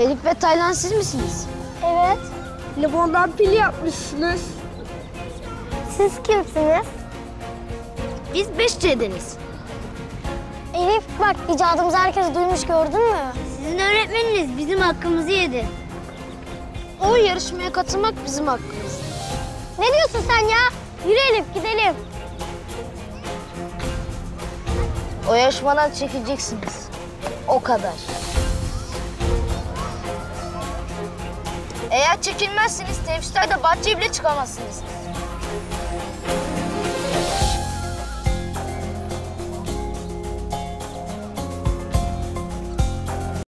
Elif ve Taylan siz misiniz? Evet. Limondan pil yapmışsınız. Siz kimsiniz? Biz 5C'deniz. Elif bak icadımızı herkes duymuş, gördün mü? Sizin öğretmeniniz bizim hakkımızı yedi. O yarışmaya katılmak bizim hakkımız. Ne diyorsun sen ya? Yürü Elif gidelim. O yarışmadan çekileceksiniz. O kadar. Eğer çekilmezseniz teneffüslerde bahçeye bile çıkamazsınız.